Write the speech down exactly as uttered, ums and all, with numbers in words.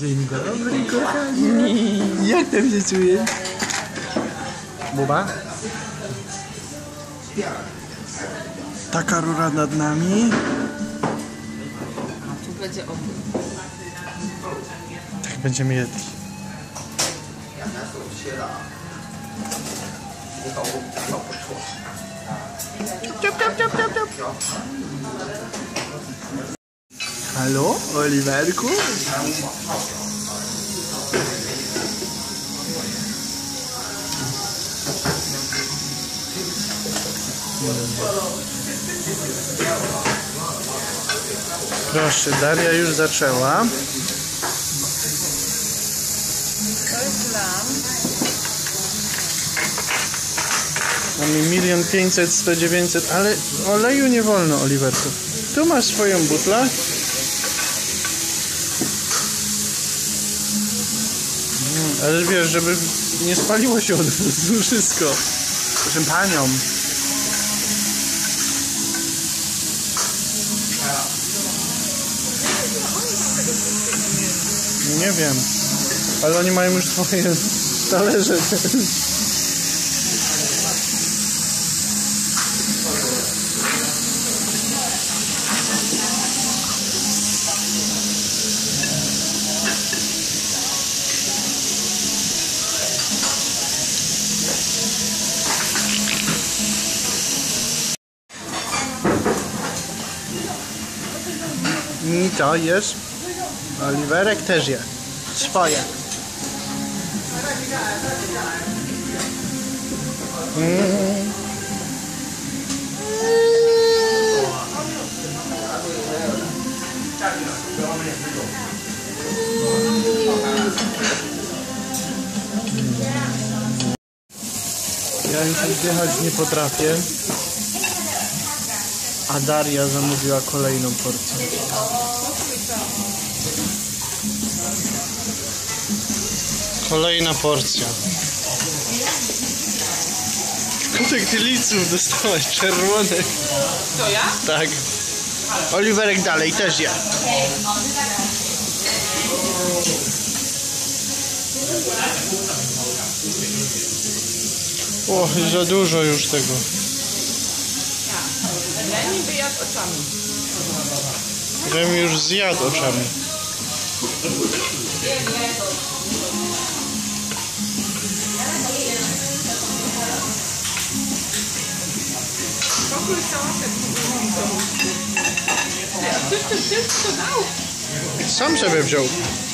Dzień dobry, kochani. Jak tam się czujesz? Buba? Taka rura nad nami. A tu będzie o tym. Tak będziemy jedli. Ciup, ciup, ciup, ciup, ciup. Halo, Oliverku? Proszę, Daria już zaczęła. To jest lam. Mamy milion pięćset, sto dziewięćset, ale oleju nie wolno, Oliverku. Tu masz swoją butlę. Ale wiesz, żeby nie spaliło się od razu wszystko. Proszę panią. Nie wiem. Ale oni mają już swoje talerze. I to jest. Oliverek też je. Swoje. Mm. Ja już oddychać nie potrafię. A Daria zamówiła kolejną porcję. Kolejna porcja. Kutek ty liców dostałaś czerwonych. To ja? Tak. Oliverek dalej też je. O, za dużo już tego. Leni wyjadł oczami. Żebym już zjadł oczami. Pokój sałatek. Ty, ty, ty, ty to dał. Sam sobie wziął.